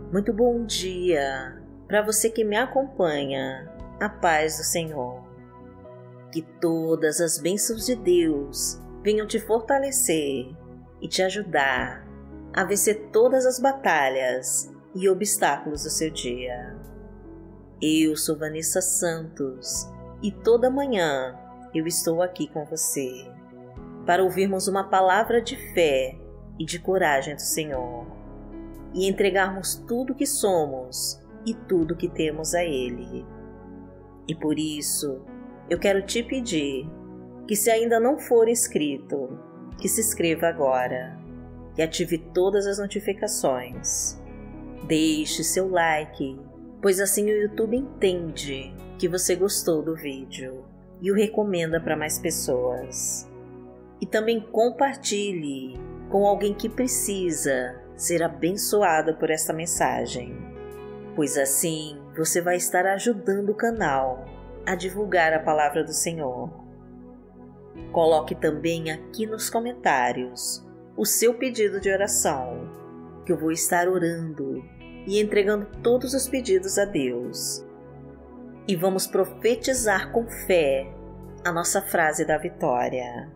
Muito bom dia para você que me acompanha, a paz do Senhor. Que todas as bênçãos de Deus venham te fortalecer e te ajudar a vencer todas as batalhas e obstáculos do seu dia. Eu sou Vanessa Santos e toda manhã eu estou aqui com você para ouvirmos uma palavra de fé e de coragem do Senhor e entregarmos tudo que somos e tudo que temos a Ele. E por isso, eu quero te pedir que, se ainda não for inscrito, que se inscreva agora e ative todas as notificações. Deixe seu like, pois assim o YouTube entende que você gostou do vídeo e o recomenda para mais pessoas. E também compartilhe com alguém que precisa ser abençoado por esta mensagem, pois assim você vai estar ajudando o canal a divulgar a palavra do Senhor. Coloque também aqui nos comentários o seu pedido de oração, que eu vou estar orando e entregando todos os pedidos a Deus. E vamos profetizar com fé a nossa frase da vitória.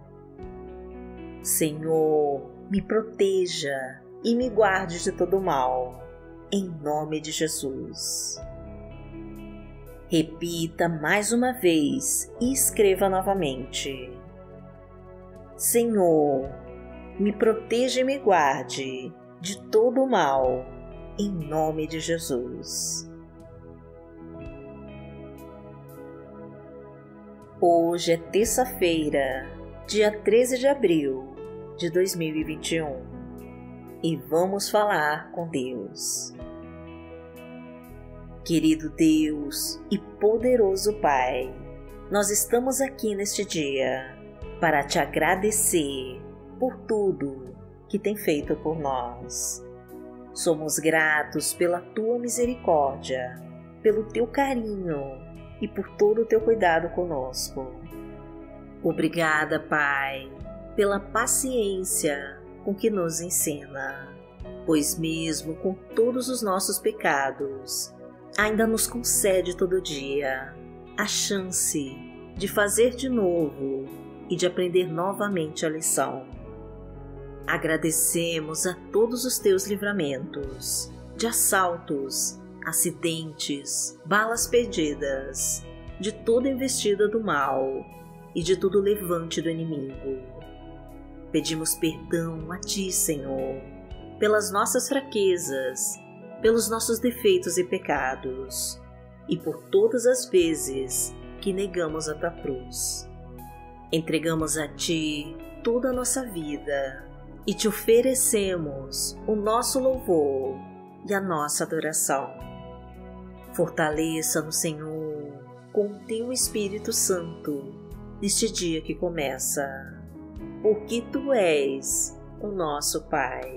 Senhor, me proteja e me guarde de todo mal, em nome de Jesus. Repita mais uma vez e escreva novamente. Senhor, me proteja e me guarde de todo mal, em nome de Jesus. Hoje é terça-feira, dia 13 de abril de 2021. E vamos falar com Deus. Querido Deus e poderoso Pai, nós estamos aqui neste dia para te agradecer por tudo que tem feito por nós. Somos gratos pela tua misericórdia, pelo teu carinho e por todo o teu cuidado conosco. Obrigada, Pai, pela paciência com que nos ensina, pois mesmo com todos os nossos pecados, ainda nos concede todo dia a chance de fazer de novo e de aprender novamente a lição. Agradecemos a todos os teus livramentos, de assaltos, acidentes, balas perdidas, de toda investida do mal e de todo levante do inimigo. Pedimos perdão a Ti, Senhor, pelas nossas fraquezas, pelos nossos defeitos e pecados, e por todas as vezes que negamos a Tua cruz. Entregamos a Ti toda a nossa vida e Te oferecemos o nosso louvor e a nossa adoração. Fortaleça-nos, Senhor, com o Teu Espírito Santo neste dia que começa, porque Tu és o nosso Pai.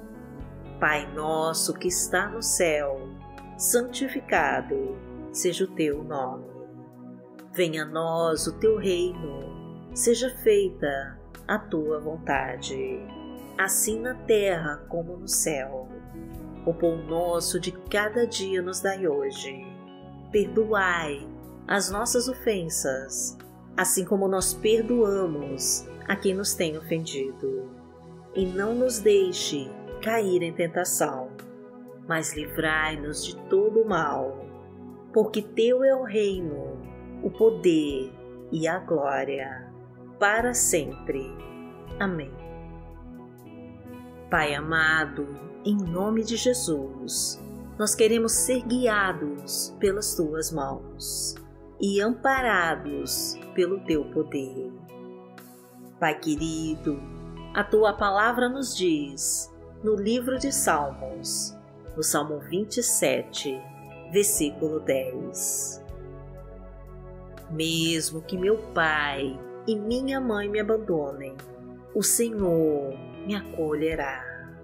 Pai nosso que está no céu, santificado seja o Teu nome. Venha a nós o Teu reino, seja feita a Tua vontade, assim na terra como no céu. O pão nosso de cada dia nos dai hoje. Perdoai as nossas ofensas, assim como nós perdoamos a quem nos tem ofendido. E não nos deixe cair em tentação, mas livrai-nos de todo o mal, porque Teu é o reino, o poder e a glória, para sempre. Amém. Pai amado, em nome de Jesus, nós queremos ser guiados pelas Tuas mãos e amparados pelo Teu poder. Pai querido, a Tua palavra nos diz, no livro de Salmos, no Salmo 27, versículo 10. Mesmo que meu pai e minha mãe me abandonem, o Senhor me acolherá.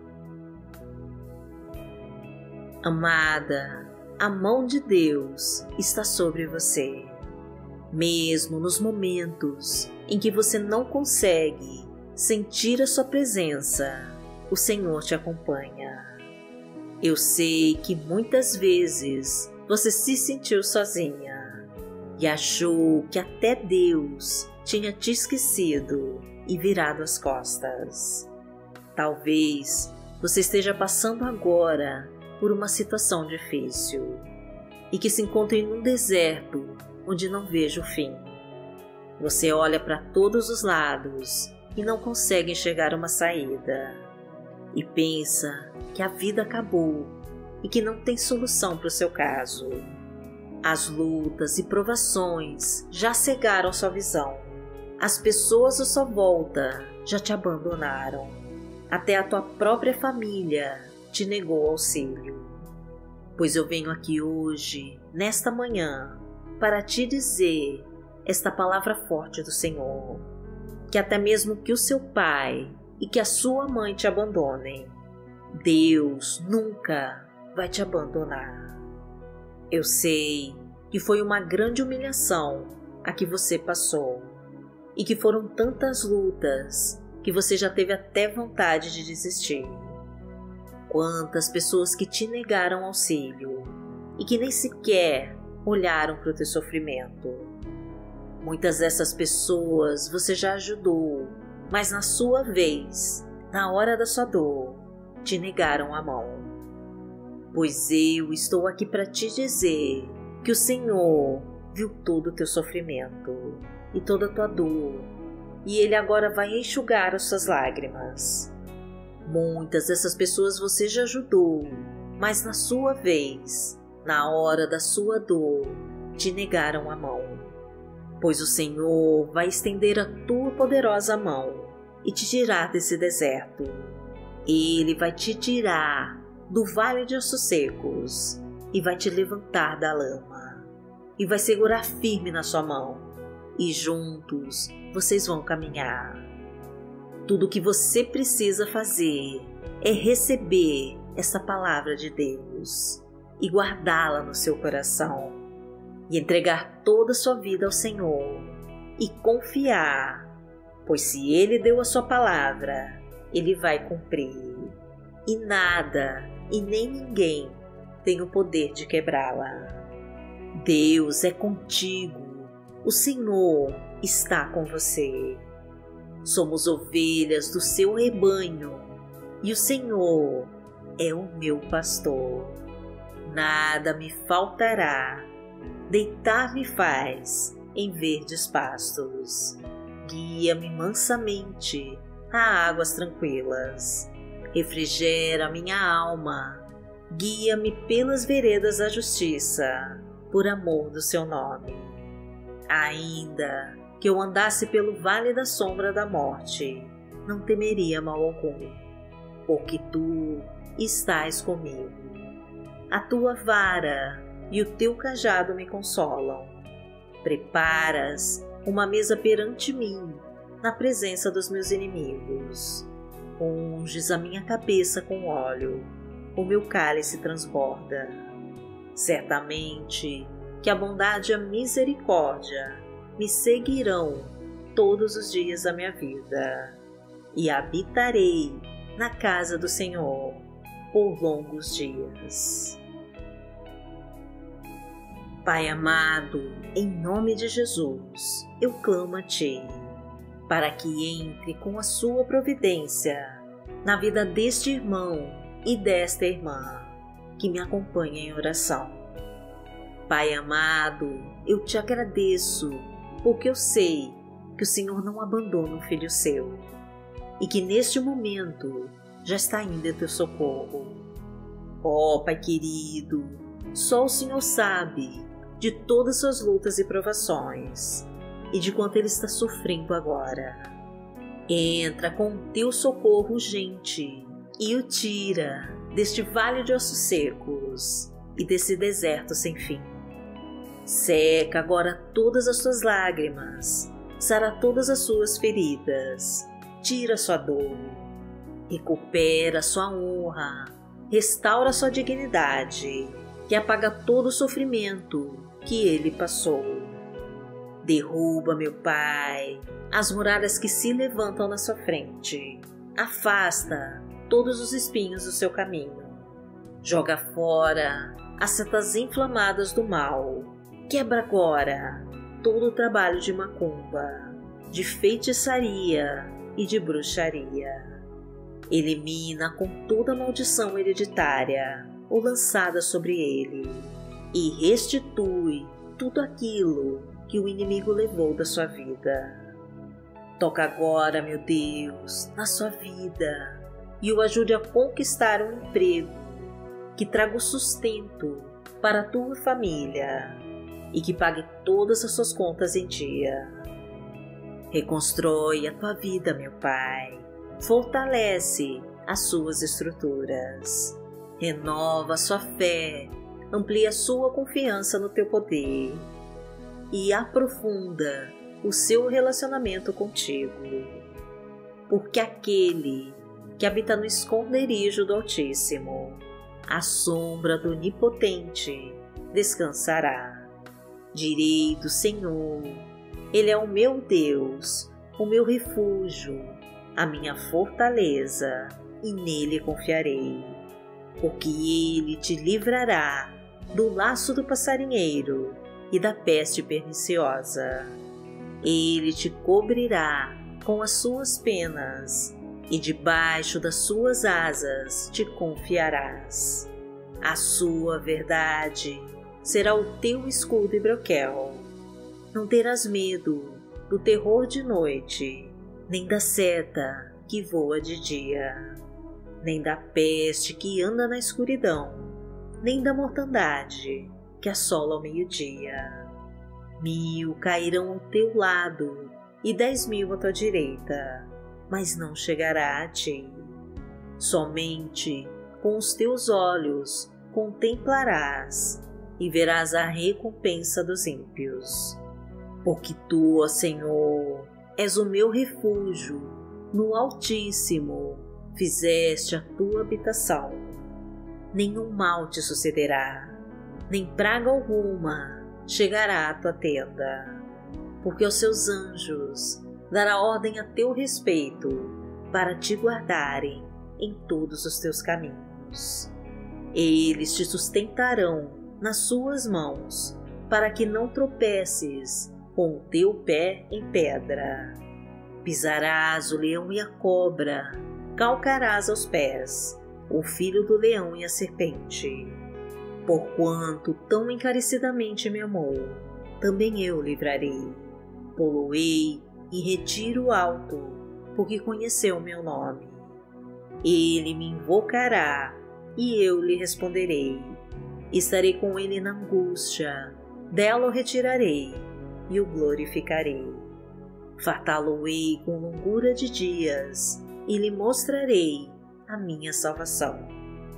Amada, a mão de Deus está sobre você. Mesmo nos momentos em que você não consegue sentir a sua presença, o Senhor te acompanha. Eu sei que muitas vezes você se sentiu sozinha e achou que até Deus tinha te esquecido e virado as costas. Talvez você esteja passando agora por uma situação difícil e que se encontre num deserto onde não veja o fim. Você olha para todos os lados e não consegue enxergar uma saída e pensa que a vida acabou e que não tem solução para o seu caso. As lutas e provações já cegaram sua visão. As pessoas à sua volta já te abandonaram. Até a tua própria família te negou auxílio. Pois eu venho aqui hoje, nesta manhã, para te dizer esta palavra forte do Senhor, que até mesmo que o seu pai e que a sua mãe te abandonem, Deus nunca vai te abandonar. Eu sei que foi uma grande humilhação a que você passou e que foram tantas lutas que você já teve até vontade de desistir. Quantas pessoas que te negaram auxílio e que nem sequer olharam para o teu sofrimento. Muitas dessas pessoas você já ajudou, mas na sua vez, na hora da sua dor, te negaram a mão. Pois eu estou aqui para te dizer que o Senhor viu todo o teu sofrimento e toda a tua dor, e Ele agora vai enxugar as suas lágrimas. Muitas dessas pessoas você já ajudou, mas na sua vez, na hora da sua dor, te negaram a mão. Pois o Senhor vai estender a tua poderosa mão e te tirar desse deserto. Ele vai te tirar do vale de ossos secos e vai te levantar da lama e vai segurar firme na sua mão, e juntos vocês vão caminhar. Tudo o que você precisa fazer é receber essa palavra de Deus e guardá-la no seu coração e entregar toda a sua vida ao Senhor e confiar, pois se Ele deu a sua palavra, Ele vai cumprir, e nada e nem ninguém tem o poder de quebrá-la. Deus é contigo, o Senhor está com você. Somos ovelhas do seu rebanho e o Senhor é o meu pastor. Nada me faltará. Deitar-me faz em verdes pastos. Guia-me mansamente a águas tranquilas. Refrigera minha alma. Guia-me pelas veredas da justiça, por amor do seu nome. Ainda que eu andasse pelo vale da sombra da morte, não temeria mal algum, porque tu estás comigo. A tua vara e o teu cajado me consolam. Preparas uma mesa perante mim, na presença dos meus inimigos. Unges a minha cabeça com óleo, o meu cálice transborda. Certamente que a bondade e a misericórdia me seguirão todos os dias da minha vida, e habitarei na casa do Senhor por longos dias. Pai amado, em nome de Jesus, eu clamo a Ti, para que entre com a Sua providência na vida deste irmão e desta irmã que me acompanha em oração. Pai amado, eu Te agradeço, porque eu sei que o Senhor não abandona um filho seu e que neste momento já está indo em teu socorro. Ó Pai querido, só o Senhor sabe de todas suas lutas e provações e de quanto ele está sofrendo agora. Entra com o teu socorro urgente e o tira deste vale de ossos secos e desse deserto sem fim. Seca agora todas as suas lágrimas, sara todas as suas feridas, tira sua dor, recupera sua honra, restaura sua dignidade e apaga todo o sofrimento que ele passou. Derruba, meu Pai, as muralhas que se levantam na sua frente, afasta todos os espinhos do seu caminho. Joga fora as setas inflamadas do mal. Quebra agora todo o trabalho de macumba, de feitiçaria e de bruxaria. Elimina com toda a maldição hereditária ou lançada sobre ele e restitui tudo aquilo que o inimigo levou da sua vida. Toca agora, meu Deus, na sua vida e o ajude a conquistar um emprego que traga o sustento para a tua família e que pague todas as suas contas em dia. Reconstrói a tua vida, meu Pai. Fortalece as suas estruturas. Renova a sua fé, amplia a sua confiança no teu poder e aprofunda o seu relacionamento contigo. Porque aquele que habita no esconderijo do Altíssimo, à sombra do Onipotente, descansará. Direi do Senhor, Ele é o meu Deus, o meu refúgio, a minha fortaleza, e nele confiarei. Porque Ele te livrará do laço do passarinheiro e da peste perniciosa. Ele te cobrirá com as suas penas, e debaixo das suas asas te confiarás. A sua verdade será o teu escudo e broquel. Não terás medo do terror de noite, nem da seta que voa de dia, nem da peste que anda na escuridão, nem da mortandade que assola ao meio-dia. 1000 cairão ao teu lado e 10.000 à tua direita, mas não chegará a ti. Somente com os teus olhos contemplarás e verás a recompensa dos ímpios. Porque tu, ó Senhor, és o meu refúgio, no Altíssimo fizeste a tua habitação. Nenhum mal te sucederá, nem praga alguma chegará à tua tenda, porque aos seus anjos dará ordem a teu respeito para te guardarem em todos os teus caminhos. Eles te sustentarão nas suas mãos, para que não tropeces com o teu pé em pedra. Pisarás o leão e a cobra, calcarás aos pés o filho do leão e a serpente. Porquanto tão encarecidamente me amou, também eu livrarei. Poloei em retiro alto, porque conheceu meu nome. Ele me invocará, e eu lhe responderei. Estarei com ele na angústia, dela o retirarei, e o glorificarei. Fartá-lo-ei com longura de dias, e lhe mostrarei a minha salvação.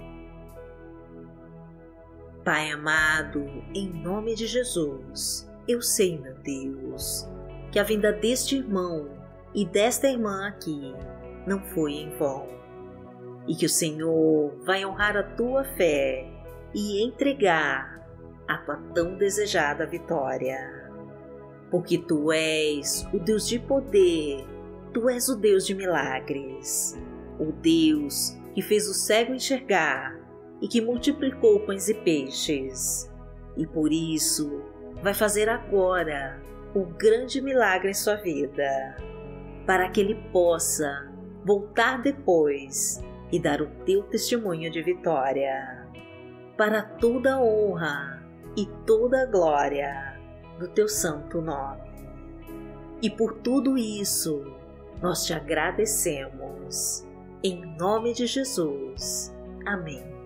Pai amado, em nome de Jesus, eu sei, meu Deus, que a vinda deste irmão e desta irmã aqui não foi em vão, e que o Senhor vai honrar a tua fé e entregar a tua tão desejada vitória. Porque tu és o Deus de poder, tu és o Deus de milagres, o Deus que fez o cego enxergar e que multiplicou pães e peixes, e por isso vai fazer agora o grande milagre em sua vida, para que ele possa voltar depois e dar o teu testemunho de vitória, para toda a honra e toda a glória do teu santo nome. E por tudo isso nós te agradecemos, em nome de Jesus. Amém.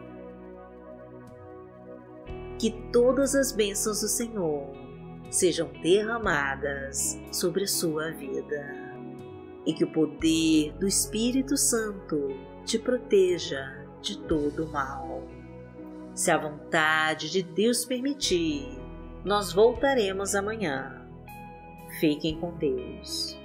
Que todas as bênçãos do Senhor sejam derramadas sobre a sua vida e que o poder do Espírito Santo te proteja de todo o mal. Se a vontade de Deus permitir, nós voltaremos amanhã. Fiquem com Deus.